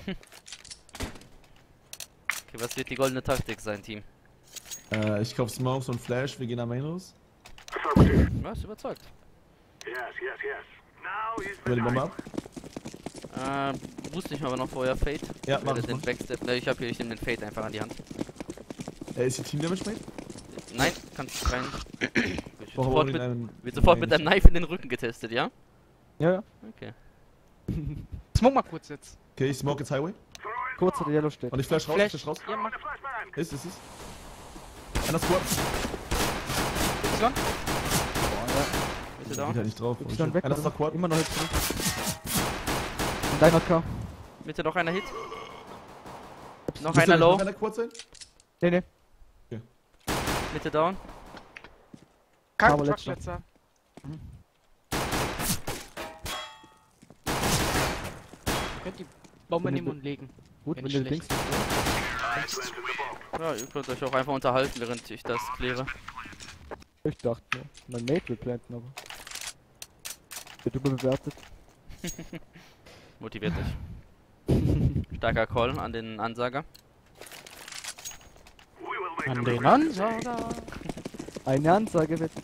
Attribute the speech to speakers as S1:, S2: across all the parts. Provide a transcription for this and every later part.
S1: Okay, was wird die goldene Taktik sein, Team?
S2: Ich kauf Smokes und Flash, wir gehen am Main raus.
S1: Was? Überzeugt.
S2: Über die Bombe ab.
S1: Wusste ich aber noch vorher Fade.
S2: Ja, mach
S1: den Backstep. Ich nehme den Fade einfach an die Hand.
S2: Ist die Team Damage Mate?
S1: Nein, kannst du rein. Wird
S2: Wird
S1: sofort mit deinem Knife in den Rücken getestet, ja?
S3: Ja, ja.
S1: Okay.
S4: Smoke mal kurz jetzt.
S2: Okay, ich smoke jetzt Highway.
S3: Kurz, der Yellow steht.
S2: Und ich flash raus,
S4: Flash.
S2: flash raus.
S4: Ja, mach.
S2: Ist. Einer Squad.
S4: Y.
S1: Bist du
S2: Da
S1: da?
S2: geht er nicht drauf.
S3: Dann weg.
S2: Einer ist noch Quad.
S3: Immer noch Hit. Und deiner K.
S1: Mitte noch einer Hit. Noch
S2: Müsste
S1: einer
S2: noch
S1: low.
S2: einer Quad sein?
S3: Nee.
S1: Mitte down.
S4: Kein
S3: Aber
S4: Truck
S3: letzter.
S4: letzter. Ihr könnt die Bombe nehmen und legen.
S3: Gut,
S4: Wenn
S3: wenn du
S4: schlecht.
S3: Dings.
S1: Ja, ihr könnt euch auch einfach unterhalten, während ich das kläre.
S3: Ich dachte mir, mein Mate will planten, aber. Wird überbewertet.
S1: Motiviert dich. Starker Call an den Ansager.
S4: An den Ansager.
S3: Eine Ansage bitte.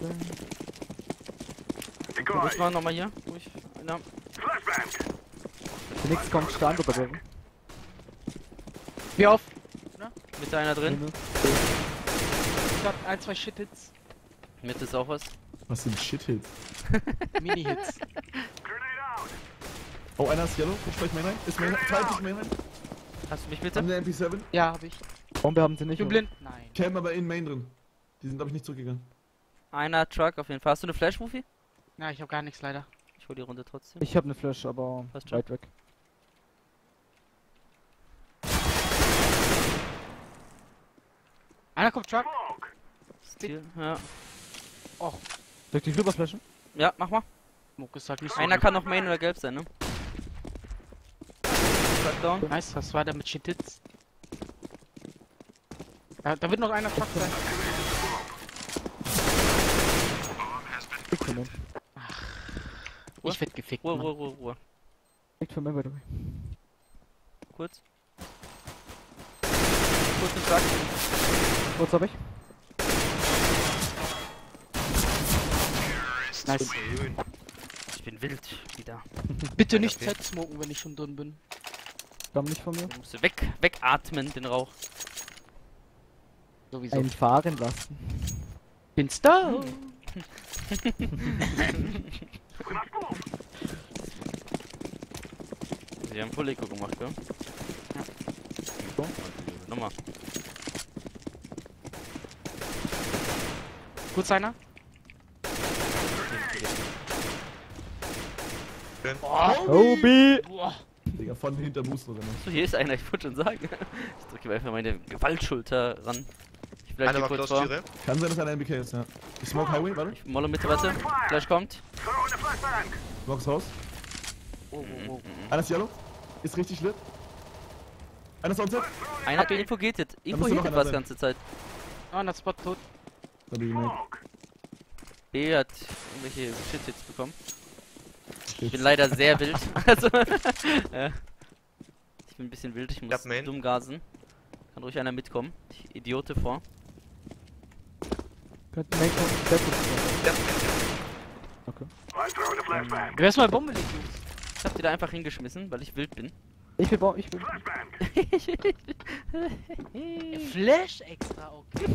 S1: Was war nochmal hier? Ruhig. Einer.
S3: Zunächst kommt Stand oder wer?
S4: Wie auf?
S1: Mitte einer drin.
S4: Ich hab 1, 2 Shit-Hits.
S1: Mitte ist auch was.
S2: Was sind Shit-Hits?
S4: Mini-Hits.
S2: Oh, einer ist Yellow. Ich spreche Main rein. Ist Main rein. Ist Main rein.
S1: Hast du mich
S2: Haben
S1: bitte?
S2: der MP7.
S4: Ja, hab ich.
S3: Bombe haben sie nicht.
S4: Ich bin
S3: oder?
S4: blind. Nein.
S2: Cam aber in Main drin. Die sind, glaube ich, nicht zurückgegangen.
S1: Einer Truck auf jeden Fall. Hast du eine Flash-Movie?
S4: Na, ich hab gar nichts leider.
S1: Ich hol die Runde trotzdem.
S3: Ich hab ne Flash, aber
S1: Passt schon.
S3: weit weg.
S4: Einer kommt Truck.
S1: Stil. Ja.
S4: Och,
S3: Soll ich dich rüberflashen?
S1: Ja, mach mal.
S4: Smoke ist halt nicht so.
S1: Einer kann noch Main oder Gelb sein, ne? Truck down.
S4: Nice, was war da mit Shit-Hits? Ja, da wird noch einer Truck sein.
S3: Liegt von mir.
S4: Ich werd gefickt.
S1: Ruhe,
S4: Mann.
S1: Ruhe, Ruhe, Ruhe.
S3: Liegt von mir, by the way.
S1: Kurz. Kurz den Truck.
S3: Kurz hab ich.
S4: Nice.
S1: Ich bin wild wieder.
S4: Bitte nicht Z-smoken, wenn ich schon drin bin.
S3: Kam nicht von mir.
S1: Du musst wegatmen, den Rauch.
S4: Sowieso.
S3: Einfahren lassen.
S4: Bin's da?
S1: Sie haben Full Eco gemacht, gell?
S4: Ja.
S1: So. Nochmal.
S4: Kurz einer?
S3: Obi!
S4: Boah.
S2: Digga, von hinter Booster drin.
S1: So, hier ist einer, ich wollte schon sagen. Ich drücke mir einfach meine Gewaltschulter ran. Ich bleib
S5: Einer
S1: hier
S5: war
S1: kurz
S5: close
S1: vor.
S5: Tiere.
S2: Kann sein, dass einer MBK ist, ja. Ich smoke Highway, warte.
S1: Ich molle Mitte, warte. Gleich kommt.
S2: Smokes raus.
S4: Oh.
S2: Einer ist Yellow. Ist richtig lit. Einer ist Onset.
S1: Einer hat Info gated. Info
S2: müsste noch
S1: hittet
S2: einer
S1: was
S2: sein.
S1: ganze Zeit.
S4: Ah, der Spot tot.
S2: Da bin ich mit.
S1: B hat irgendwelche Shit-Hits bekommen. Ich bin leider sehr wild. Also, ich bin ein bisschen wild, ich muss
S5: hab Main.
S1: dumm gasen. Kann ruhig einer mitkommen. Ich Idiote vor.
S3: Könnten Mate kommen. Dead ist
S5: Ja.
S3: Okay.
S4: Du wirst mal Bombe legen.
S1: Ich hab die da einfach hingeschmissen, weil ich wild bin.
S3: Ich will bauen, ich will.
S4: Flash extra, okay.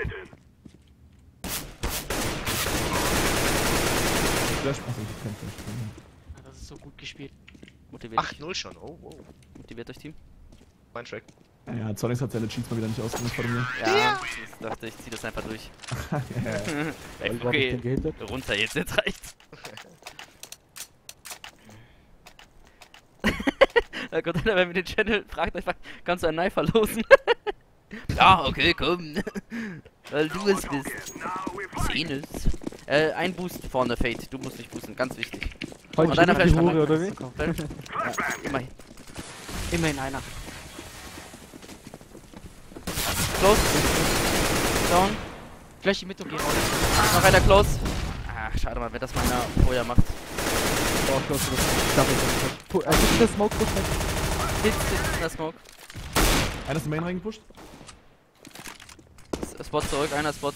S2: Flash. Achso, ich kann Flash.
S4: Ah, das ist so gut gespielt.
S1: Motiviert euch.
S5: 8-0 schon. Oh, wow.
S1: Motiviert euch, Team.
S5: Mein Track.
S2: Ja, Zonix hat seine Cheats mal wieder nicht ausgenutzt vor mir.
S1: Ja, ich dachte, ich zieh das einfach durch. Ey,
S3: Weil hab ich
S1: okay,
S3: den gehittet.
S1: runter jetzt, jetzt reicht's. Da kommt einer bei mir in den Channel, fragt einfach, kannst du ein Knife verlosen? Ja, okay, komm. Weil du es bist. Sehen es. Ein Boost vorne, Fate. Du musst nicht boosten, ganz wichtig.
S3: Heute
S1: Und einer
S3: die
S1: Flash
S3: Hure,
S1: kann
S3: oder wie?
S1: Flash. Ja, immerhin.
S4: Immerhin einer.
S1: Close. Down.
S4: Flash die Mitte, okay.
S1: Noch einer close. Ach, schade mal, wer das mal vorher macht.
S3: Oh, close to the double. Also, ist der Smoke gut weg?
S1: Hits in der Smoke.
S2: Einer ist in Main reingepusht.
S1: Spot zurück, einer Spot.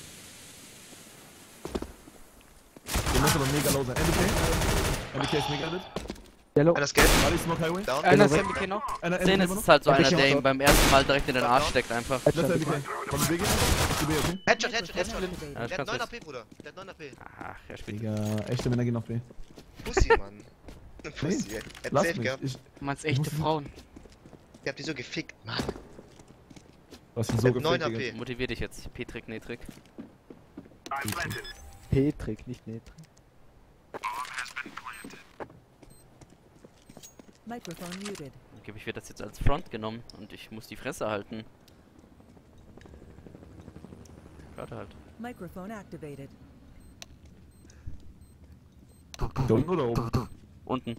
S2: Der muss aber mega low sein. MBK ist mega lit.
S3: Yellow.
S5: Einer ist gelb.
S2: Warte, Smoke Highway.
S5: Down.
S4: Einer ist
S3: weg.
S4: MBK noch.
S2: Einer
S1: Szene
S2: MBK
S1: ist halt so
S3: Hab
S1: einer,
S3: ich
S1: der
S3: auch
S1: ihm
S3: so.
S1: beim ersten Mal direkt in den Arsch steckt einfach.
S2: Letzter
S3: Headshot.
S2: MBK. Von B geht. Zu B, okay?
S5: Headshot, Headshot.
S1: Ja,
S5: Der
S1: ich
S5: hat
S1: kann's
S5: 9
S1: jetzt.
S5: AP, Bruder. Der hat 9 AP.
S1: Ach, er spielt.
S2: Digga, echte Männer gehen auf B.
S5: Pussy, Mann. Pussy.
S2: Lass
S5: Erzählt,
S2: mich.
S5: gell?
S2: Ich,
S4: Du meinst echte Frauen.
S5: Ihr habt die so gefickt, Mann.
S2: du hast ihn so
S5: Mit 9
S2: gefickt, Digga.
S5: AP.
S1: Motivier dich jetzt. Petrik, Netrik.
S3: Petrik, nicht Netrik.
S6: Microphone muted.
S1: Okay, ich werde das jetzt als Front genommen und ich muss die Fresse halten. Gerade halt.
S6: Microphone activated.
S2: Da unten oder oben?
S1: Unten.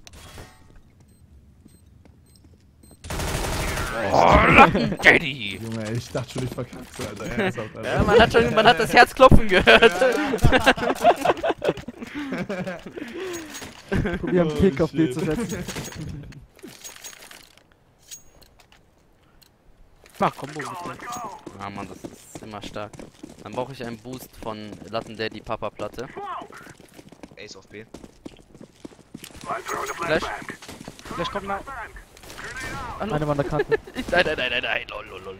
S1: Oh, Latten Daddy!
S2: Junge, ich dachte schon, ich verkack's, Alter. Ernsthaft, Alter.
S1: Ja, man hat das Herz klopfen gehört.
S3: Probier einen Kick auf B
S2: shit.
S3: zu setzen.
S4: Mach Combo bitte.
S1: Ah Mann, das ist immer stark. Dann brauche ich einen Boost von Latten Daddy Papa Platte.
S5: Ace auf B.
S1: Flash.
S4: Vielleicht kommt mal.
S1: Hallo.
S3: Eine an der Kante.
S1: Nein, lol.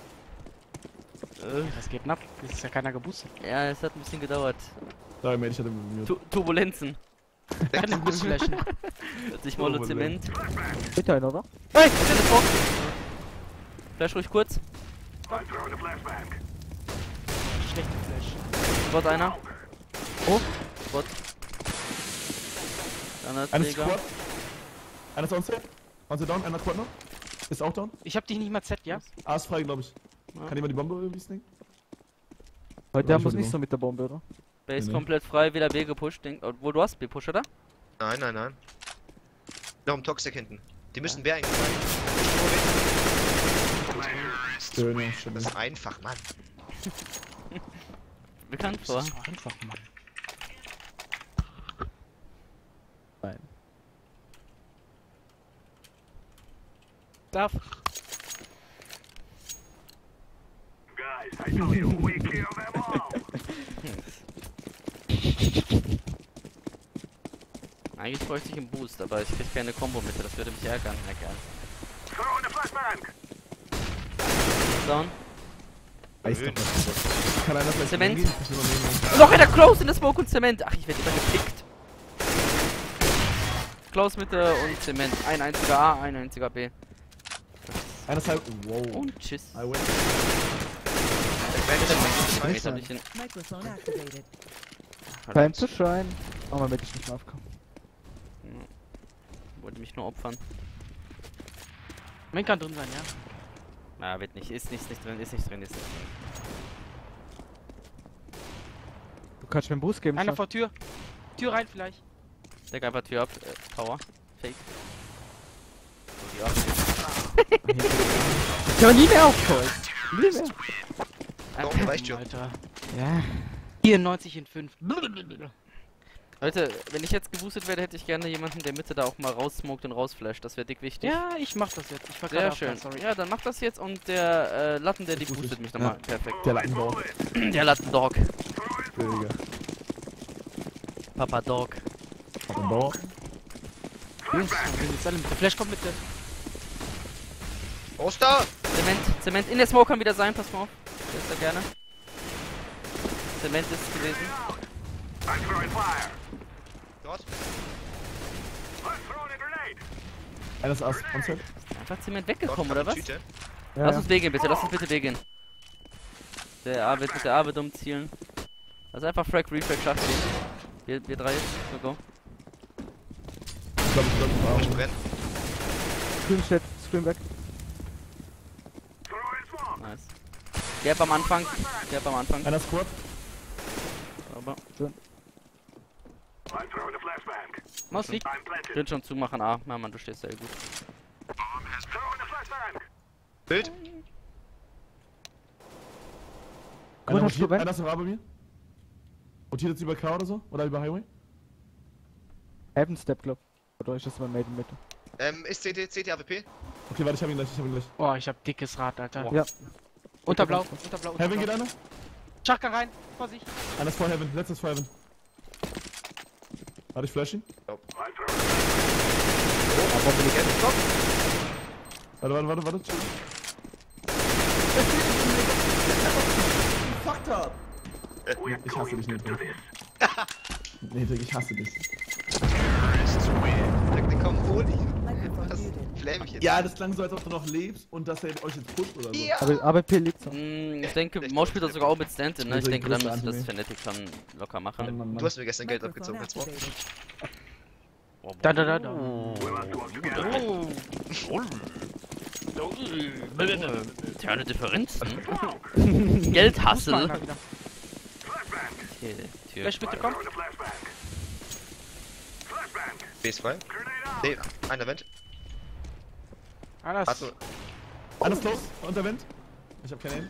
S4: Das geht knapp. Das ist ja keiner geboostet.
S1: Ja, es hat ein bisschen gedauert.
S2: Sorry, Mate, ich hatte Mute.
S1: Turbulenzen.
S4: Kann den Boost flashen.
S1: Hört sich Molo Zement.
S3: Bitte einer, oder?
S1: Hey, Telefon! Flash ruhig kurz.
S4: Schlechter Flash.
S1: Spot einer.
S3: Oh.
S1: Spot. Dann hat
S2: Einer ist
S1: Träger.
S2: Squad. Einer ist onside. Onside down, einer Quad noch. Ist auch down.
S4: Ich hab dich nicht mal Z, ja?
S2: A ist frei, glaube ich.
S1: Ja.
S2: Kann jemand die Bombe irgendwie sneaken?
S3: Heute haben wir es
S2: Entschuldigung.
S3: nicht so mit der Bombe, oder?
S1: Base
S2: Nee.
S1: komplett frei, wieder B gepusht. Wo du hast B-Push, oder?
S5: Nein, nein, nein. Noch ein Toxic hinten. Die müssen Bär eigentlich sein.
S2: Schön, ja, schön.
S5: Das ist einfach, Mann.
S1: Bekannt
S4: Das
S1: vor.
S4: ist so einfach, Mann.
S3: Nein.
S4: Darf.
S1: Eigentlich bräuchte ich einen Boost, aber ich krieg keine Combo-Mitte, das würde mich ärgern. Down.
S2: Weiß doch was. Kann einer vielleicht
S1: Zement.
S2: reingehen? Ich will mal nehmen.
S1: Noch einer Close in der Smoke und Zement. Ach, ich werde immer gepickt. Close Mitte und Zement. Ein einziger A, ein einziger B.
S2: Einer ist halb. Wow.
S1: Und tschüss.
S2: Highway.
S1: Meterchen.
S6: Microphone activated.
S3: Time to shine. Oh, man, hätte ich nicht mehr aufkommen.
S1: Wollte mich nur opfern.
S4: Main kann drin sein, ja?
S1: Na, wird nicht. Ist nicht drin, ist nicht drin, ist nicht drin.
S3: Du kannst mir einen Boost geben,
S4: Einer
S3: Schatz.
S4: vor Tür. Tür rein vielleicht.
S1: Deck einfach Tür ab. Tower. Fake. Ja.
S3: Ich habe nie mehr aufgeholt. Nie mehr.
S5: Doch, reicht schon.
S4: Alter.
S3: Ja.
S4: 94 in 5.
S1: Leute, wenn ich jetzt geboostet werde, hätte ich gerne jemanden, der Mitte da auch mal raussmoked und rausflasht. Das wäre dick wichtig.
S4: Ja, ich mach das jetzt. Ich war
S1: Sehr
S4: gerade
S1: schön.
S4: Sorry.
S1: Ja, dann macht das jetzt und der Latten, der die
S2: Das ist
S1: boostet
S2: richtig.
S1: mich nochmal. Perfekt.
S2: Der Lattendorf.
S1: Der Lattendog.
S2: Digga.
S1: Papa Dog.
S2: Lattendorf.
S4: Wir sind jetzt alle mit. Der Flash kommt mit der.
S5: Oster!
S1: Zement in der Smoke kann wieder sein, pass mal auf. Der ist da gerne. Zement ist gewesen.
S5: Dort.
S2: Einer ist Ass. Onside.
S1: Einfach Zement
S5: Dort
S1: weggekommen,
S5: kam
S1: oder was?
S5: die Tüte.
S3: Ja,
S1: Lass
S3: ja.
S1: uns B gehen, bitte. Lass uns bitte B gehen. Der A wird mit der A wird umzielen. Also einfach Frag, Refrag, Schach gehen. Wir drei jetzt. So, go.
S2: Ich glaube,
S5: Ich brenn.
S3: Screen Chat, Screen weg.
S1: Nice. Gap am Anfang. Gap am Anfang.
S2: Einer Squad.
S1: Aber
S4: Maus liegt.
S1: ich will schon zumachen, A. Ja, Mann, du stehst sehr gut.
S5: Bild.
S3: Gut,
S2: Einer
S3: hast du
S2: rotiert.
S3: Ben?
S2: Einer ist noch A bei mir. Rotiert jetzt über K oder so? Oder über Highway?
S3: Heaven Step, glaub. Oder ist das mein Maiden Mitte?
S5: Ist CT AWP?
S2: Okay, warte, ich hab ihn gleich,
S4: Oh, ich hab dickes Rad, Alter.
S3: Ja.
S4: Unterblau, unterblau.
S2: Heaven geht einer?
S4: Schachka rein, Vorsicht.
S2: Einer ist vor Heaven, letztes vor Heaven. Warte, ich flash ihn. Warte. Chill. Fucked up! Ich hasse dich, Nedrick. Nedrick, ich hasse dich.
S5: Da kommen Honig.
S6: Microphone
S5: Das
S6: muted.
S5: Flämmchen.
S2: Ja, das klang so, als ob du noch lebst und dass er euch jetzt pusht oder so.
S5: Ja.
S3: Aber AWP liegt so.
S1: Ich denke, Maus spielt das sogar auch mit Stand-in, ne? Ich
S2: Also
S1: denke, dann
S2: größte
S1: müsste das
S2: Anime.
S1: Fnatic schon locker machen.
S5: Du hast mir gestern Geld
S6: Microphone
S5: abgezogen, jetzt mal.
S6: activated.
S4: Da.
S1: Interne Differenzen. Geldhassel.
S4: Mal wieder.
S1: Okay, Tür.
S4: Flash bitte, komm.
S5: B ist frei. Nee, einer Vent.
S4: Alles.
S5: Hast du.
S2: Alles close, unter Wind. Ich hab keine Aim.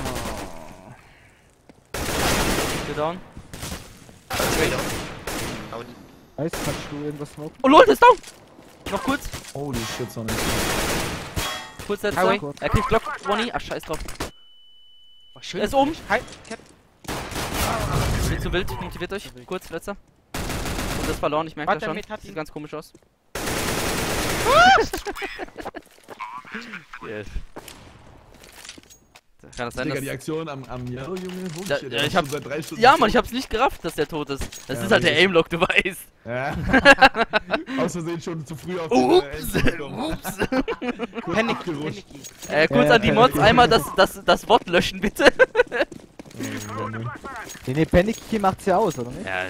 S1: Tür down.
S5: Zwei down. Aber die.
S3: Eis, kannst du irgendwas smoken?
S1: Oh lol, der ist down! Noch kurz.
S2: Holy shit, Sonic.
S1: Kurz letzter.
S4: Highway.
S1: Er kriegt Glock 20. Ach, scheiß drauf.
S4: Oh, schön.
S1: Er ist oben.
S4: Hi, Cap.
S1: Viel zu wild. Motiviert euch. Kurz, letzter. Und das verloren, ich merke
S4: Warte,
S1: das schon.
S4: Mid hat
S1: Sieht
S4: ihn.
S1: ganz komisch aus. Yes. Kann das sein,
S2: Digga,
S1: dass...
S2: die Aktion am Yellow, Junge. Holy
S1: Ja,
S2: shit,
S1: ja,
S2: der
S1: ich
S2: ist
S1: hab-
S2: schon seit 3 Stunden.
S1: Ja, Mann, ich hab's nicht gerafft, dass der tot ist. Das
S2: Ja,
S1: ist halt der
S2: richtig.
S1: Aimlock, du weißt.
S2: Ja. Aus Versehen schon zu früh auf
S1: Ups,
S2: den gekommen.
S1: ups.
S4: Panic,
S2: abgerutscht.
S4: Panicky.
S1: Kurz
S3: Ja,
S1: an die
S3: ja,
S1: Mods
S3: ja.
S1: einmal das Wort löschen, bitte.
S3: Nee, Panic macht's ja aus, oder nicht?
S1: Ja,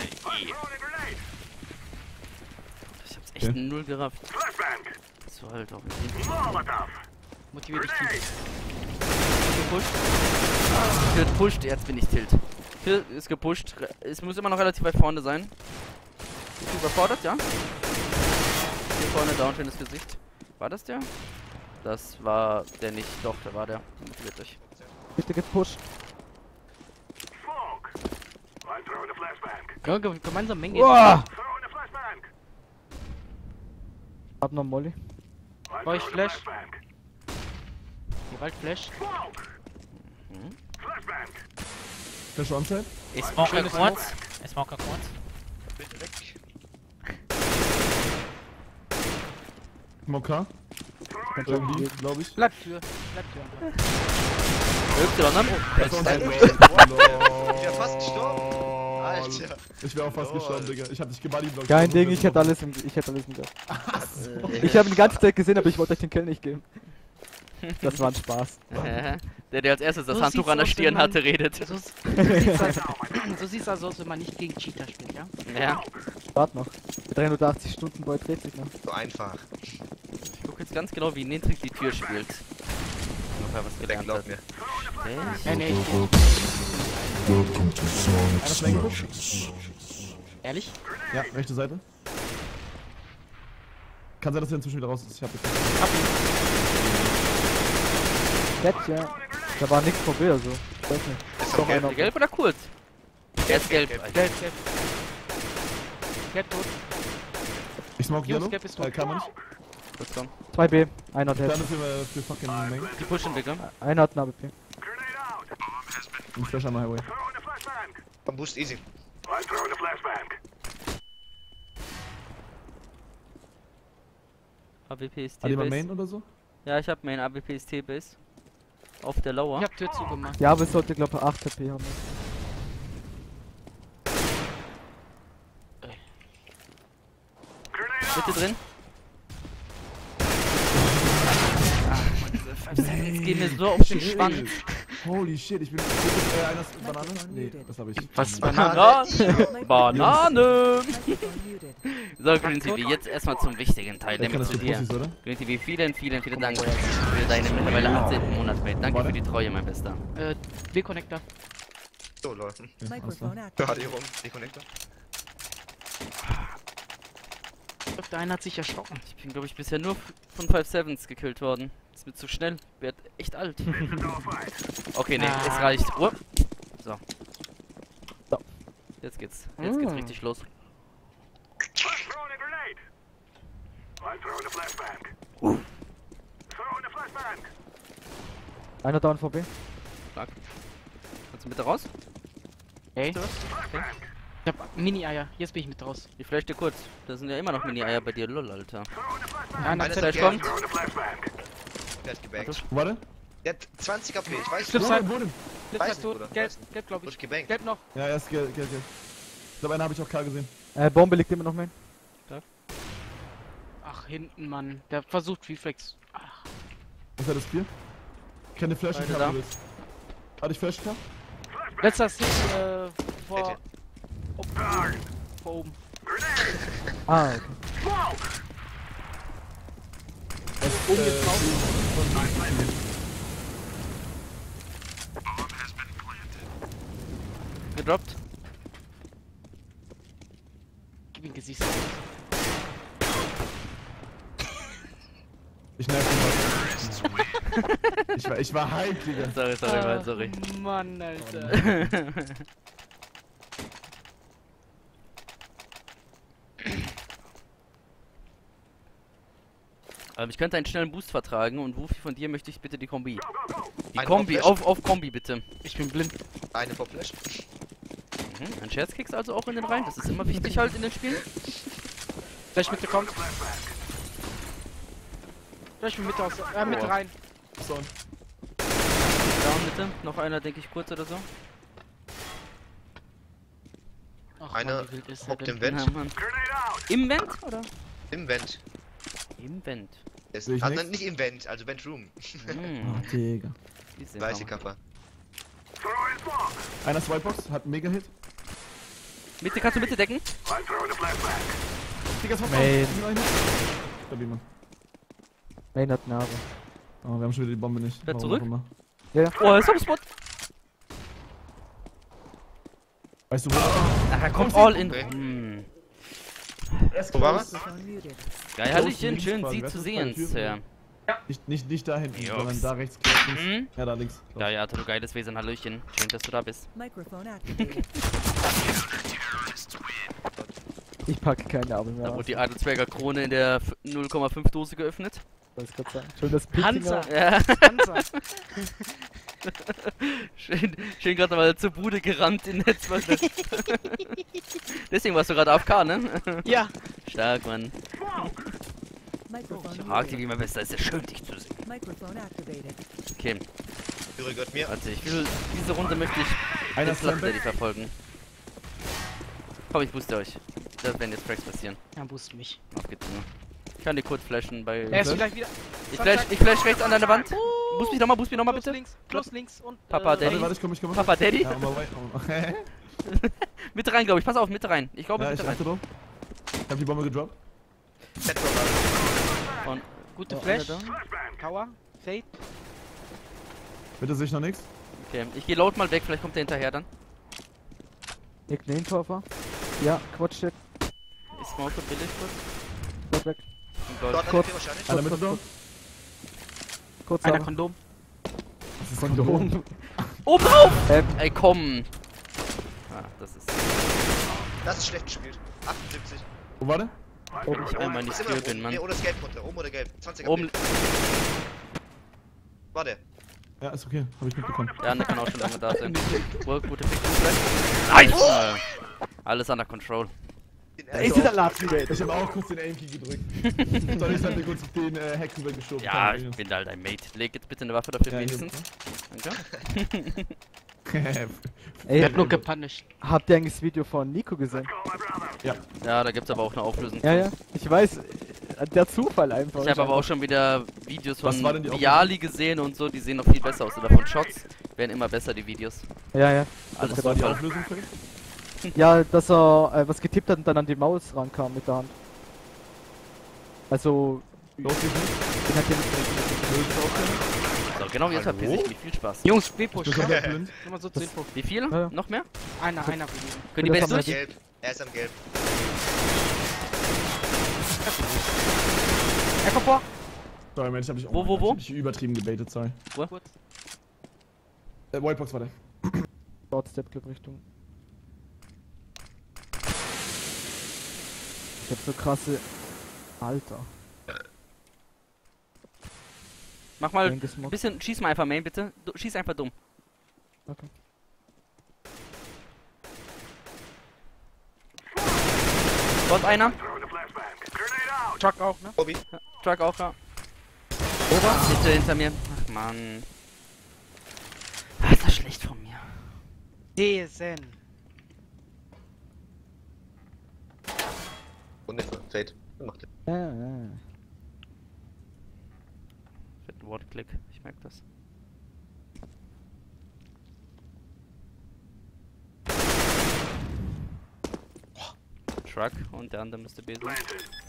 S1: ich hab's echt
S2: Okay.
S1: null gerafft. Das war halt auch nicht.
S4: Motivier dich tief.
S1: Gepusht. Wird pusht, jetzt bin ich tilt. Tür ist gepusht. Es muss immer noch relativ weit vorne sein. Ist überfordert, ja? Hier vorne, down, schönes Gesicht. War das der? Das war der nicht. Doch, der war der. Motiviert euch.
S3: Bitte gepusht.
S4: Gemeinsam Menge.
S3: Uah! Hab noch Molly.
S4: Brauch ich Flash? Gewalt Flash.
S2: Flash onside.
S1: Ich smoke
S4: Schönes
S1: kurz.
S4: Ich smoke kurz.
S5: Bitte weg.
S2: Moka. Irgendwie, glaube ich.
S4: Bleib Tür. Bleib Tür.
S1: Y, ne?
S2: Das ist
S5: Ich wär fast gestorben. Alter.
S2: Ich wäre auch fast
S5: Lol.
S2: gestorben, Digga. Ich hab dich gebodyblockt.
S3: Kein Ding, ich hätte alles im Griff. Ich habe ihn die ganze Zeit gesehen, aber ich wollte euch den Kill nicht geben. Das war ein Spaß.
S1: Der als erstes das
S4: So
S1: Handtuch
S4: sieht's
S1: an der
S4: aus,
S1: Stirn
S4: wenn man-
S1: hatte, redet.
S4: So sieht's also aus, wenn man nicht gegen Cheater spielt, ja?
S1: Ja.
S3: Wart noch. Der 380 Stunden Boy dreht sich noch.
S5: So einfach.
S1: Ich guck jetzt ganz genau, wie Nedrick die Tür spielt. Ungefähr was
S5: Der
S1: gelernt
S5: glaubt
S1: hat.
S5: mir.
S4: Nee, ich
S2: Einer Flank hoch.
S4: Ehrlich?
S2: Ja, rechte Seite. Kann sein, dass er inzwischen wieder raus ist. Ich hab jetzt.
S3: Jetzt, ja. Da war nichts vor B, also. Ich weiß nicht.
S5: Ist
S3: Doch
S5: doch
S3: einer.
S1: Gelb oder kurz? Er ist gelb.
S5: gelb.
S4: Gelb. Gelb tot.
S2: Ich smoke
S4: Jungs,
S2: Yellow.
S4: Gap ist tot.
S2: Kann man nicht.
S1: Kurz komm.
S3: 2B, einer der.
S2: Dann ist für fucking Main.
S1: Die pushen, Digga.
S3: Einer hat einen AWP.
S2: Und Flash einmal Highway.
S5: Komm, Boost easy.
S1: AWP ist
S2: Hat jemand
S1: T-Base.
S2: Main oder so?
S1: Ja, ich hab Main AWP ist T-Base. Auf der Lower.
S4: Ich hab Tür zugemacht.
S3: Ja, aber es sollte, glaube ich, 8 HP haben.
S1: Bitte drin. Jetzt gehen mir so auf den Schwanz.
S2: Holy shit, ich bin. Einer ist Banane? Nee, das hab ich.
S4: Was?
S1: Banane.
S6: Microphone
S1: Banane.
S6: muted.
S1: So, Green TV, jetzt erstmal zum wichtigen Teil,
S2: Der kann
S1: nämlich
S2: das
S1: zu
S2: für
S1: dir.
S2: Pussys, oder?
S1: Green TV, vielen Dank für deine mittlerweile 18. Monatsmate. Danke
S2: Warte.
S1: für die Treue, mein Bester.
S4: B-Connector.
S5: So, Leute.
S2: Okay, alles klar.
S6: Microphone
S5: Hör
S6: activated.
S5: hier rum. Deconnector.
S4: Der eine hat sich erschrocken.
S1: Ich bin, glaube ich, bisher nur von 5-7s gekillt worden. Das wird zu schnell. Wird echt alt. Okay, nee, es reicht. Oh. So.
S3: So.
S1: Jetzt geht's richtig los.
S3: Einer down VB.
S1: Stark. Kannst du mit da raus?
S4: Ey.
S1: Hast du was? Okay.
S4: Ich hab Mini-Eier. Jetzt bin ich mit raus.
S1: Ich flash dir kurz. Da sind ja immer noch Mini-Eier bei dir, lol, Alter.
S4: Ja, nach
S5: Einer
S1: Flash
S5: ist
S1: kommt.
S5: Der hat gebankt.
S2: Warte.
S5: Der hat 20 AP, ich weiß
S4: Flip
S5: nicht.
S4: Side.
S2: Wurde.
S4: Flip
S5: Weiß
S4: Side
S5: nicht,
S4: tot.
S5: Bruder,
S4: Gelb,
S5: weiß nicht.
S4: gelb glaub
S5: Wurde
S4: ich.
S5: gebankt.
S4: Gelb noch.
S2: Ja, er ist Geld. Ich glaube, einer habe ich auch K gesehen.
S3: Bombe liegt immer noch Main.
S4: Ach, hinten, Mann. Der versucht Reflex. Ach,
S2: Was hat das Bier? Keine Flash,
S1: Beide
S2: K,
S1: da.
S2: du willst. Hatte ich Flash, K?
S4: letzter Stick, vor...
S5: Bitte.
S4: Vor oben.
S3: Ah, okay.
S2: Oben jetzt drauf.
S1: Gedroppt.
S4: Gib ihm Gesicht.
S2: Ich nerv ihn mal. Ich war hyped, Digga.
S1: Sorry.
S4: Mann, Alter.
S1: Ich könnte einen schnellen Boost vertragen und Wufi, von dir möchte ich bitte die Kombi. Die
S5: Eine
S1: Kombi,
S5: Flash?
S1: auf Kombi bitte.
S4: Ich bin blind.
S5: Eine vor Flash.
S1: Ein Scherzkeks also auch in den Reihen, das ist immer wichtig halt in den Spielen.
S4: Flash Mitte kommt. Flash mit Mitte aus. Mitte
S1: Boah.
S4: rein.
S2: So.
S1: Down bitte, noch einer denke ich kurz oder so.
S4: Ach,
S5: Einer
S4: Mann, wie wild ist der
S5: hockt
S4: denn?
S5: im Vent.
S1: Ja, Mann. Im Vent oder?
S5: Im Vent.
S1: Im Vent.
S5: Der ist,
S2: Sehe ich
S5: ah,
S2: nix?
S5: nein, nicht im Vent, also Vent Room.
S1: Hm.
S2: Ach, Digga.
S1: Die sind
S5: Weiße
S1: Hammer.
S5: Kappa.
S2: Einer Swipebox, hat einen Mega-Hit.
S1: Mitte, kannst du Mitte decken?
S2: Digga, was
S3: Main.
S2: Stabil, Mann.
S3: Main hat Narbe.
S2: Oh, wir haben schon wieder die Bombe nicht.
S1: Wer
S2: Warum
S1: zurück?
S2: auch immer.
S3: Ja, ja.
S1: Oh, ist am Spot.
S2: Weißt du wo?
S1: Ach, er kommt all in.
S5: Okay.
S1: Hm.
S5: Wo war er?
S6: Microphone muted.
S1: Geil, Hallöchen,
S2: links
S1: schön
S2: quasi,
S1: Sie
S2: weißt
S1: zu
S2: du,
S1: sehen,
S2: bei der Tür.
S1: Sir.
S2: Nicht da hinten,
S1: Jungs.
S2: sondern da rechts, links.
S1: Hm?
S2: Ja, da links.
S1: Ja, ja, du geiles Wesen, Hallöchen. Schön, dass du da bist.
S6: Microphone activated.
S3: Ich packe keine Abel mehr
S1: Da
S3: aus.
S1: wurde die Adelsberger Krone in der 0,5 Dose geöffnet.
S3: Wollte ich grad sagen. Schön, das Pittinger.
S4: Panzer.
S1: Ja,
S4: Panzer.
S1: schön gerade mal zur Bude gerannt in der 12. Deswegen warst du gerade AFK, ne?
S4: Ja.
S1: Stark, Mann.
S6: Microphone
S1: Frag dich,
S6: muted.
S1: wie mein Bester, ist ja schön, dich zu sehen.
S6: Microphone activated.
S1: Okay,
S5: Führer gehört mir.
S1: warte, ich will, diese Runde möchte ich
S2: Einer
S1: den Flat Lady
S2: Slamback.
S1: verfolgen. Komm, ich booste euch. Da werden jetzt Cracks passieren.
S4: Ja, boost mich.
S1: Auf geht's nur. Ich kann dir kurz flashen bei...
S4: Er ist gleich wieder.
S1: Ich flash rechts an deine Wand. Boost mich nochmal
S4: Close
S1: bitte.
S4: links. Close links und.
S1: Papa, Daddy.
S2: Warte, ich komm.
S1: Papa, Daddy.
S2: Ja, aber wait.
S1: Mitte rein, glaube ich. Pass auf, Mitte rein. Ich glaube,
S2: Ja, ich
S1: Mitte rein.
S2: achte drauf. Ich hab die Bombe gedroppt.
S1: Und
S4: Gute
S1: Oh,
S4: Flash.
S1: alle down.
S4: Tower. Fade.
S2: Bitte sehe ich noch nichts.
S1: Okay, ich gehe load mal weg. Vielleicht kommt der hinterher dann.
S3: Irgendein Hintorfer. Ja, Quatsch steht.
S1: Ich smoke billig kurz.
S3: Dort weg.
S1: Und Gold.
S5: Dort
S3: Kurz.
S5: an wahrscheinlich.
S2: Einer Mitte da.
S3: Kurz
S4: Einer
S3: sauber.
S4: Kondom.
S2: Das ist Kondom.
S1: Oben drauf!
S3: Ähm,
S1: Ey, komm! Ah, das ist...
S5: Das ist schlecht gespielt. 78.
S2: Wo war der?
S3: oben.
S1: Ich einmal nicht
S5: Ist immer
S1: Skill
S5: oben.
S1: bin, Mann.
S5: Nee, oder das Gelb runter. Oben oder gelb. 20
S1: Oben...
S5: War der.
S2: Ja, ist okay. Hab ich mitbekommen.
S1: Der andere kann auch schon lange da sein. Gute Fix vielleicht. Nice! Alles under control.
S3: Ey, ist dieser Latz wieder.
S2: Ich hab auch kurz den Aim-Key gedrückt. Sorry, ich hab dir kurz den Hack rübergeschoben.
S1: Ja, ich bin halt ein Mate. Leg jetzt bitte eine Waffe dafür
S2: Ja, hier.
S1: wenigstens. Danke.
S3: Ey,
S4: Der hat nur gepunished.
S3: habt ihr eigentlich das Video von Nico gesehen?
S1: Ja, da gibt's aber auch eine Auflösung.
S3: Ja, ja. Ich weiß, der Zufall einfach.
S1: Ich habe aber auch schon wieder Videos
S2: Was
S1: von
S2: war denn die
S1: Viali gesehen und so, die sehen noch viel besser aus. Oder von Shots werden immer besser, die Videos.
S3: Ja, ja.
S1: Alles
S2: Was war die
S1: Zufall.
S2: Auflösung für dich?
S3: Ja, dass er was getippt hat und dann an die Maus rankam mit der Hand. Also,
S2: Los geht's nicht.
S3: den hat der nicht
S1: So, genau jetzt
S2: Hallo?
S1: verpiss ich mich. Viel Spaß.
S4: Jungs, B-Push.
S2: Ich bin komplett blind.
S4: Nur mal so zur Info.
S1: Wie viele?
S3: Ja, ja.
S1: Noch mehr?
S4: Einer gewesen.
S1: Können die
S3: Das
S1: Base
S3: haben wir
S1: durch?
S5: Gelb. Er ist am Gelb.
S4: Er kommt vor.
S2: Sorry, Mensch, hab ich
S1: Wo?
S2: Ich hab dich übertrieben gebaitet, sorry.
S4: Kurz.
S2: Whitebox war der.
S3: Shortstep Clip Richtung. Ich hab so krasse. Alter.
S1: Mach mal ein
S3: Eingesmockt.
S1: bisschen, schieß mal einfach Main, bitte. Schieß einfach dumm.
S3: Okay.
S1: Dort einer.
S4: Truck auch, ne?
S5: Bobby.
S1: Truck auch, ja. Ober. Bitte hinter mir. Ach, Mann. Ah, ist das schlecht von mir.
S4: DSN.
S5: Und nicht Fade. Macht
S3: Ja.
S1: Wird ein Wort-Click, ich merke das. Truck und der andere müsste B sein.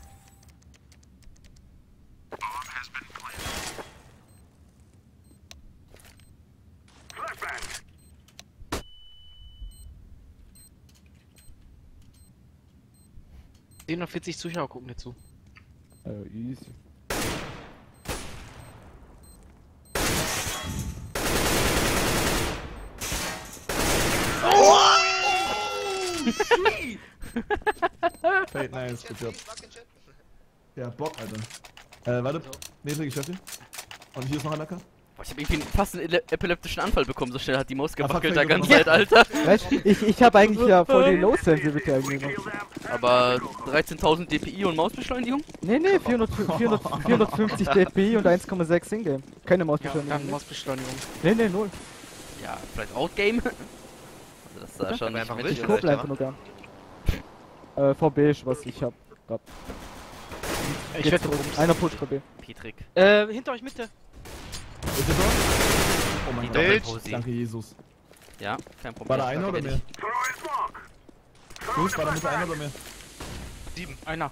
S4: Ja. 740 Zuschauer gucken dir zu.
S3: Easy.
S2: Fade, nice, good job. Ja, Bock, Alter. Warte. Nee, ich schaffe ihn. Und hier ist noch ein Lacker.
S1: Boah, ich hab irgendwie fast einen epileptischen Anfall bekommen, so schnell hat die Maus gewackelt
S2: fuck,
S1: da ganze
S2: ja.
S1: Zeit, Alter.
S3: Weißt du, ich hab eigentlich ja voll die Low Sensitivity eigentlich noch.
S1: Aber 13.000 DPI und Mausbeschleunigung?
S3: Nee, 450 dpi und 1,6 Ingame. Keine
S4: Ja,
S3: Mausbeschleunigung.
S4: dann Mausbeschleunigung.
S3: Nee, 0.
S1: Ja, vielleicht Outgame? Also das sah schon
S5: Aber
S1: nicht
S5: einfach
S1: mit.
S5: wild.
S3: Ich kurbel einfach nur gern. VB, was ich hab.
S4: Ich wette rum.
S3: Einer Push VB.
S1: Pietrik.
S4: Hinter euch Mitte.
S2: Ist der dort? Oh mein
S1: Die
S2: Gott.
S1: Doppelposi.
S2: Danke, Jesus.
S1: Ja, kein Problem.
S2: War da einer oder
S1: Danke
S2: mehr?
S1: dich.
S2: Jungs, war da mit einer oder mehr?
S5: 7.
S4: Einer.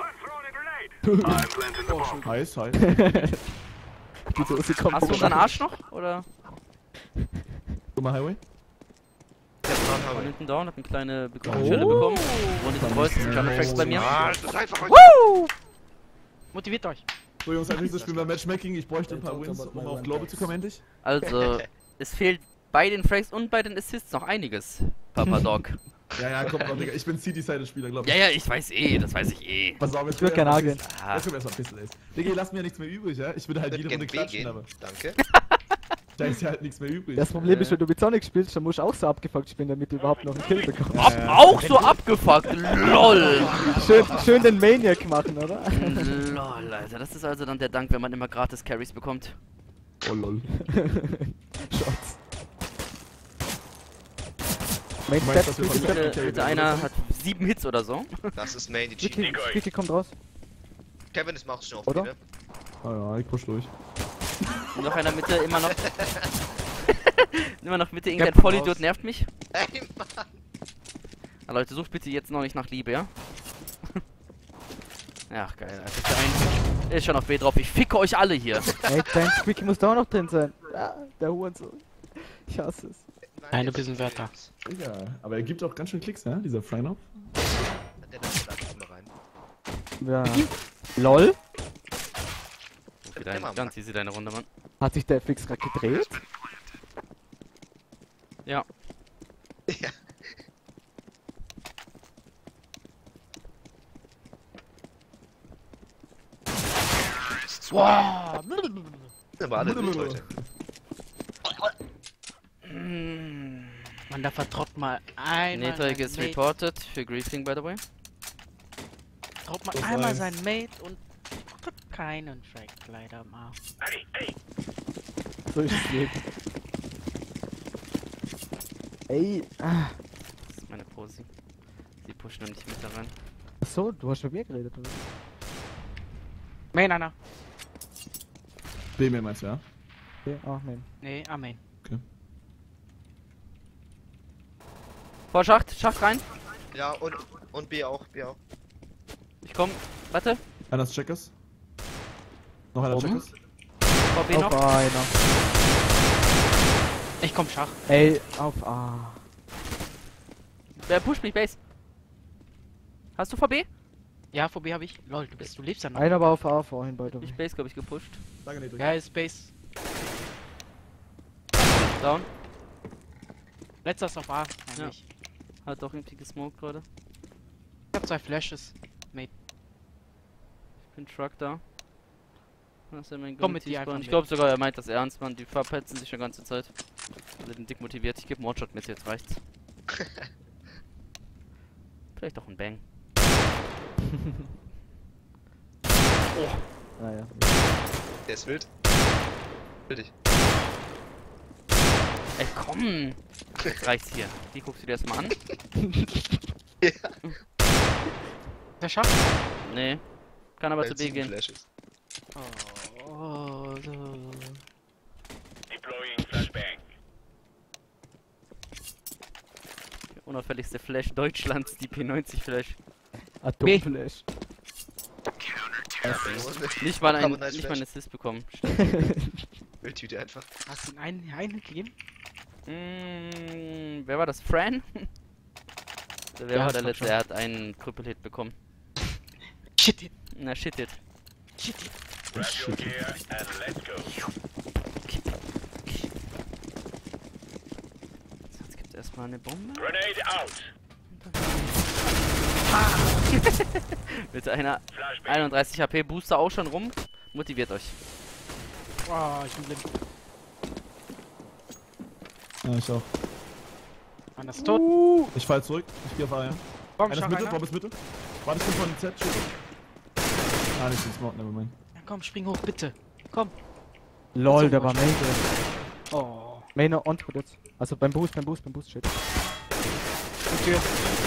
S2: Heiß, heiß.
S3: Die Dose kommt.
S1: Hast du unseren Arsch noch? Oder?
S2: Guck mal, Highway.
S1: Von hinten down, hab eine kleine Begrüßungsschelle bekommen. Und in Kreuz ist ein kleiner Tracks bei mir.
S5: Ah, das ist einfach.
S4: Motiviert euch.
S2: So, Jungs, als nächstes spielen wir Matchmaking. Ich bräuchte ein paar Wins, um auf Global zu kommen, endlich.
S1: Also, es fehlt bei den Frags und bei den Assists noch einiges, Papa Dog.
S2: Ja, komm, noch, Digga. Ich bin CD-Side-Spieler, glaub ich.
S1: Ja, ich weiß eh, das weiß ich eh.
S2: Pass auf, jetzt
S3: Ich würd gerne hageln.
S1: Ah,
S2: Jetzt können wir erstmal pissen, ey. Digga, lass mir ja nichts mehr übrig, ja? Ich würde halt
S5: Ich
S2: jede
S5: würde
S2: Runde
S5: gerne B
S2: klatschen,
S5: gehen.
S2: aber
S5: Danke.
S2: da ist ja halt nichts mehr übrig.
S3: Das Problem ist, wenn du mit Sonic spielst, dann musst du auch so abgefuckt spielen, damit du überhaupt noch einen Kill bekommst.
S1: auch so abgefuckt, lol.
S3: Schön den Maniac machen, oder?
S1: Lol, Alter, das ist also dann der Dank, wenn man immer gratis Carries bekommt.
S2: Oh lol.
S3: Shots. Main
S2: meinst,
S3: Step,
S2: dass wir von
S3: Squeaky
S2: Step-
S3: Step.
S1: Bitte, einer hat 7 Hits oder so.
S5: Das ist Main, die Cheating.
S3: Squeaky kommt raus.
S5: Kevin ist macht schon auf
S3: Oder?
S5: die, ne?
S2: Ah ja, ich push durch.
S1: Und noch einer Mitte, immer noch. Immer noch Mitte, irgendein
S4: Gap
S1: Vollidiot
S4: raus.
S1: nervt mich.
S5: Ey, Mann.
S1: Na Leute, sucht bitte jetzt noch nicht nach Liebe, ja? Ach geil, Alter. Der ist schon auf B drauf. Ich ficke euch alle hier.
S3: Ey, dein Squeaky muss da auch noch drin sein. Ja, der Hurensohn. Ich hasse es.
S4: Nein, du bist ein Wärter.
S2: Ja, aber er gibt auch ganz schön Klicks, ne? Dieser Freiner.
S5: Der lässt da nicht mal rein.
S3: Ja. LOL?
S1: Ganz easy deine Runde, Mann.
S3: Hat sich der FX gerade gedreht?
S1: Ja.
S5: Ja.
S4: Wow.
S5: Aber alle wild heute.
S4: Man, da vertraut mal einmal.
S1: Netreg
S4: sein
S1: ist
S4: Mate.
S1: reported für Griefing, by the way.
S4: Vertraut mal
S2: Das
S4: einmal
S2: eins.
S4: sein Mate und kriegt keinen Track leider mal.
S3: So ist das Leben. Ey,
S1: Das ist meine Posi. Die pushen nämlich mit da rein.
S3: achso, du hast mit mir geredet, oder?
S4: Main einer.
S2: B-Mail meinst du, ja?
S3: Okay, ach nein.
S4: Nee, Main.
S1: Vor Schacht, Schacht rein.
S5: Ja, und B auch, B auch.
S1: Ich komm, warte.
S2: Einer ist Checkers. Noch einer
S3: Oben?
S2: Checkers.
S1: Vor B
S3: Auf
S1: noch.
S3: A einer.
S4: Ich komm Schach.
S3: Ey, auf A.
S1: Wer pusht mich, Base? Hast du vor B?
S4: Ja, vor B hab ich. Lol, du lebst ja noch.
S3: Einer war auf A vorhin, by the way.
S1: Ich Base, glaube ich, gepusht.
S2: Danke, Netreg.
S4: Ja, ist Base.
S1: Down.
S4: Letzter ist auf A. Eigentlich.
S1: Hat doch irgendwie gesmoked gerade.
S4: Ich hab 2 Flashes.
S1: Ich bin Truck da. Das ist ja mein
S4: Komm mit dir
S1: T-Spawn.
S4: einfach
S1: Ich
S4: mit.
S1: glaube sogar, er meint das ernst, Mann. Die verpetzen sich die ganze Zeit. Also den dick motiviert. Ich gebe einen One-Shot mit, jetzt reicht's. Vielleicht auch ein Bang.
S3: Naja.
S5: Der ist wild. Will dich.
S1: Ey, komm! Jetzt reicht's hier. Die guckst du dir erstmal an?
S5: Ja.
S4: Der schafft.
S1: Nee. Kann aber
S5: Weil
S1: zu B
S5: 7
S1: gehen.
S5: Flashes.
S4: Oh, so.
S1: Der unauffälligste Flash Deutschlands, die P90 Flash.
S3: Atomflash.
S1: Nicht mal
S5: Aber nice
S1: nicht mal
S5: Flash.
S1: einen Assist bekommen.
S5: Wildtüte einfach.
S4: Hast du einen gegeben?
S1: Wer war das? Fran? Wer
S4: Ja,
S1: war der
S4: ich glaub
S1: letzte?
S4: schon.
S1: Er hat einen Krüppelhit bekommen.
S4: Shit.
S1: Na shit it.
S4: Shit.
S1: Jetzt gibt's erstmal eine Bombe. Mit einer 31 HP Booster auch schon rum. Motiviert euch.
S4: Oh, ich bin blind.
S2: Ja, ich auch.
S4: Mann, das ist tot.
S2: Ich fall zurück. Ich geh auf A, ja.
S4: Komm,
S2: Einer ist
S4: schau
S2: Mitte,
S4: einer.
S2: Bob ist Mitte. Warte, ich bin von Z, shit. Ah, nicht den Smoke, nevermind.
S4: Ja, komm, spring hoch, bitte. Komm.
S3: Lol, der war Main.
S4: Oh.
S3: Mainer on to jetzt. Also beim Boost shit.
S4: Und Tür.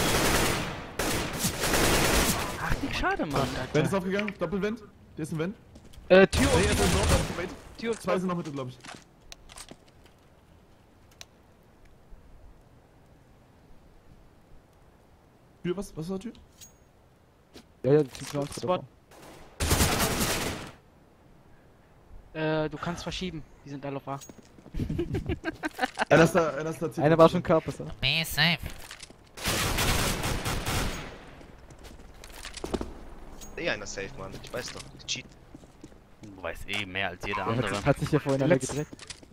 S1: Ach, wie schade, Mann.
S2: Vent ist aufgegangen, Doppelvent. Der ist ein Vent.
S4: Tür
S2: Nee,
S4: und
S2: er ist ein Smoke, wait.
S4: Tür und
S2: Zwei sind noch Mitte, glaube ich. Tür, was war Tür?
S3: Ja, die sind genau
S4: Spot. Du kannst verschieben. Die sind alle auf A.
S2: Einer ist da,
S3: Einer war schon Carpus, ja.
S7: Be safe.
S5: Einer safe, Mann. Ich weiß doch. Die cheat.
S1: Du weißt eh mehr als jeder
S3: Der
S1: andere.
S3: hat sich ja vorhin alle gedreht.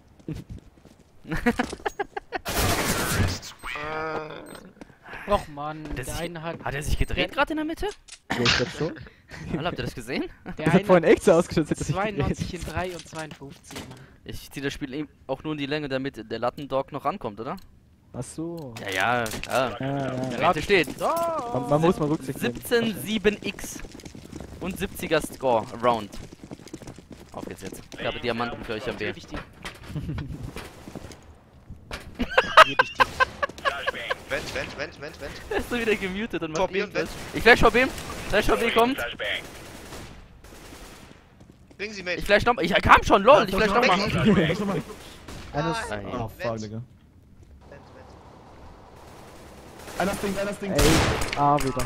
S4: Och Mann,
S1: Der
S4: der
S1: sich-
S4: eine hat.
S1: Hat er sich gedreht gerade in der Mitte?
S3: Wo ist das schon?
S1: Hallo, habt ihr das gesehen?
S4: Der
S3: Der hat
S4: eine
S3: vorhin
S4: hat
S3: echt so ausgeschaut, als hätte er sich gedreht.
S4: 92 in 3 und 52, Mann.
S1: Ich ziehe das Spiel eben auch nur in die Länge, damit der Lattendog noch rankommt, oder?
S3: Ach so.
S1: Ja, klar.
S3: Ja,
S1: Der
S3: ja.
S1: Mitte steht.
S3: Man muss mal Rücksicht nehmen.
S1: 17-7x und 70er Score around. Auf geht's jetzt. Ich habe Diamanten für euch am B.
S4: Geb ich dir. Geb ich dir.
S5: Vent.
S1: Er ist so wieder gemutet und macht
S5: Vor B und
S1: irgendwas. Ich flash vor B. Flash vor B kommt.
S5: Bring sie mit.
S1: Ich flash nochmal. Ich kam schon, lol. Ich flash nochmal.
S2: Nochmal.
S3: Eines.
S1: Ah,
S2: Oh, fuck, Digga.
S5: Vent.
S2: Einer stinkt.
S3: Ey, A wieder.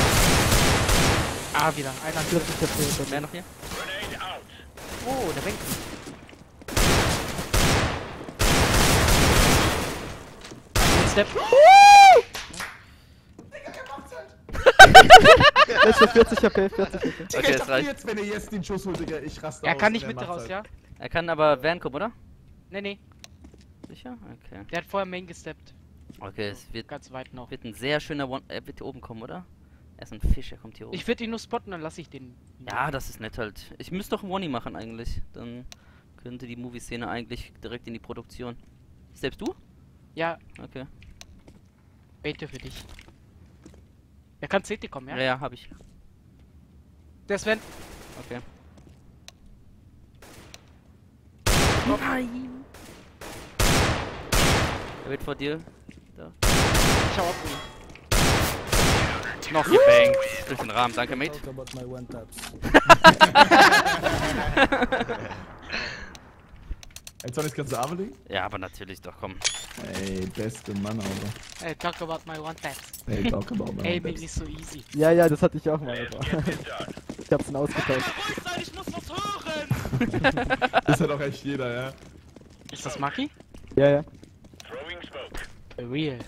S4: Ah, wieder. Einer Tür.
S3: 40 HP.
S1: Mehr noch hier?
S4: Oh, der Bank. Step.
S3: Letzte 40 HP, 40 HP.
S1: Okay, das reicht.
S2: Jetzt, wenn er jetzt den Schuss holt, Digga, ich raste
S4: Er
S2: aus,
S4: kann nicht
S2: und
S4: mit
S2: macht's
S4: raus,
S2: halt.
S4: ja?
S1: Er kann aber Van kommen, oder?
S4: Nee.
S1: Sicher? Okay.
S4: Der hat vorher Main gesteppt.
S1: Okay, es wird
S4: Ganz weit noch.
S1: ein sehr schöner One. Er wird hier oben kommen, oder? Er ist ein Fisch, er kommt hier oben.
S4: Ich würde ihn nur spotten, dann lasse ich den.
S1: Ja, das ist nett halt. Ich müsste doch ein One machen eigentlich. Dann könnte die Movie-Szene eigentlich direkt in die Produktion. Selbst du?
S4: Ja,
S1: Okay.
S4: bete für dich. Er kann CT kommen, ja?
S1: Ja, hab ich.
S4: Der Sven.
S1: Okay.
S4: Nein.
S1: Er wird vor dir.
S4: Ich hau ab ihn.
S1: Noch gebankt. Durch den Rahmen. Danke, Mate.
S2: Ey, soll ich das ganze Arme legen?
S1: Ja, aber natürlich doch, komm.
S2: Ey, beste Mann, Alter.
S4: Hey, talk about my one tap.
S2: Ey, talk about my
S4: Aiming
S2: best.
S4: is so easy.
S3: Ja, das hatte ich auch mal. Aber ich hab's dann ausgetauscht.
S4: Ich muss was hören!
S2: Das hat auch echt jeder, ja.
S4: Ist das Maki?
S3: Ja.
S4: Real.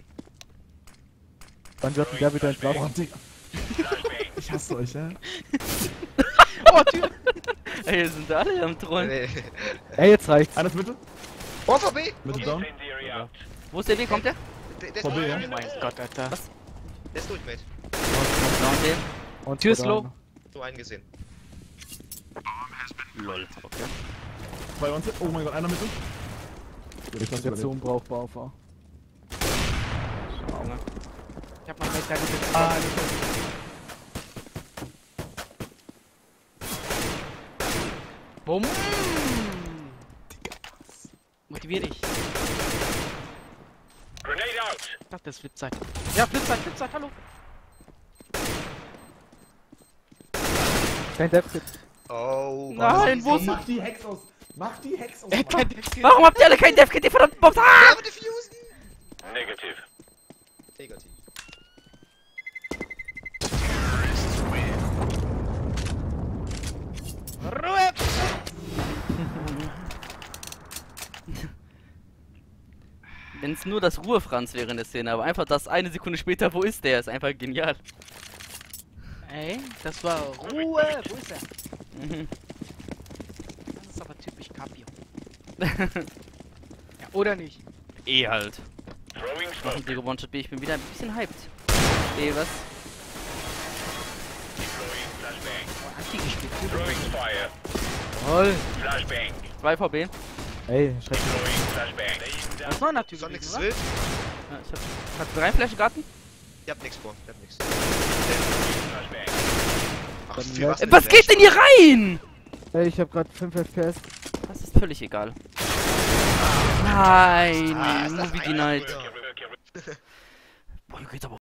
S3: Wann wird denn der wieder entlassen?
S2: Boah, Digga. Ich hasse euch, ja.
S4: Oh, Tür!
S1: Ey, sind alle am Trollen.
S5: Nee.
S3: Ey, jetzt reicht's.
S2: Einer ist Mitte?
S5: Oh, VB!
S2: Mitte down?
S1: Wo ist der Weg? Kommt der?
S5: Der ist
S2: VB, ja.
S4: Oh mein Gott, Alter.
S1: Was?
S5: Der ist durch, Mate.
S1: Down den.
S3: Und
S4: Tür ist
S3: oder-
S4: low.
S5: Nur einen gesehen.
S1: Lol, okay.
S2: 2 One. Oh mein Gott, einer mit uns. Ich
S3: Das jetzt so unbrauchbar war.
S1: Junge.
S4: Ich hab mal mit deine Bumm! Motivier dich. Ich dachte, das ist Flipzeit. Ja, Flipzeit, hallo!
S3: Kein Death-Kit.
S5: Oh,
S4: Nein, wo ist
S2: Mach die Hex aus. Mach die Hex aus.
S1: Warum habt ihr alle kein Death-Kit, ihr verdammten Bombs? Ah!
S5: aber diffusen! Negativ.
S4: Ruhe!
S1: Wenn es nur das Ruhe-Franz wäre in der Szene, aber einfach das eine Sekunde später, wo ist der? Ist einfach genial.
S4: Ey, das war Ruhe! Wo ist er?
S1: Mhm.
S4: Das ist aber typisch Capio. Ja, oder nicht?
S1: Halt. Machen die One-Shot B, ich bin wieder ein bisschen hyped. B, was?
S4: Oh, Anti gespielt. Toll!
S1: 2 VB.
S3: Ey, schrecklich.
S4: Das ist noch natürlich,
S5: Sonic ist
S4: oder?
S5: wild.
S1: Ja, ich hab 3 Flaschengarten.
S5: Ihr habt nichts vor, ihr habt nichts. Ach,
S3: Dann
S5: für was denn
S1: Was geht denn hier rein?
S3: Ey, ich hab grad 5 FPS.
S1: Das ist völlig egal. Nein,
S5: Ah, ist das
S1: Movie
S5: ein
S1: Denied.
S5: Bruder.
S1: Boah, hier geht's aber